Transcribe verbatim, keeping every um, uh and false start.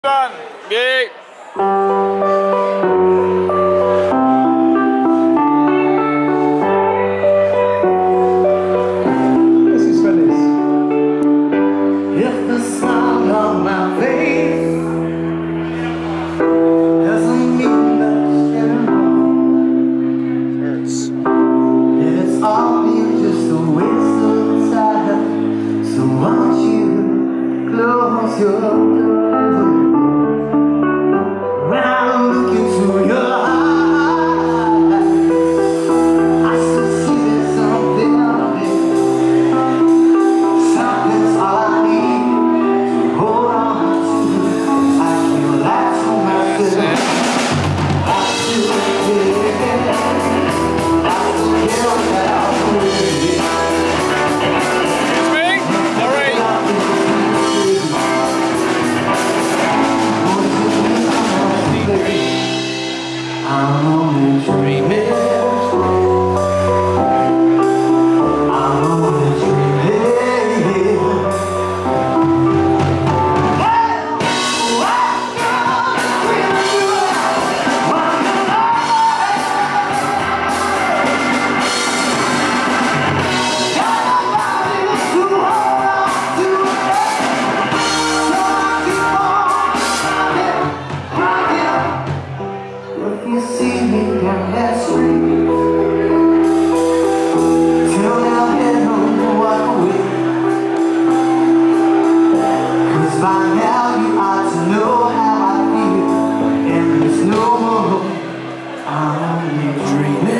Done. Ghi. This is Venice. If the smile on my face doesn't mean much anymore, Hurts. then it's all been just a waste of time. So won't you close your door? When I look into your eyes, I still see there's something out there. Something's all I need to hold on to. I feel like to myself, I still care. I still care that I'm with you. Excuse me? All right. I'm only dreaming. I'm only dreaming. Well, I'm gonna dream of you one night. Got nobody to hold on to, so I keep on trying, trying. If you see me down that street, tell me I'll head home and walk away. Cause by now you ought to know how I feel, and there's no more. I'm only dreaming.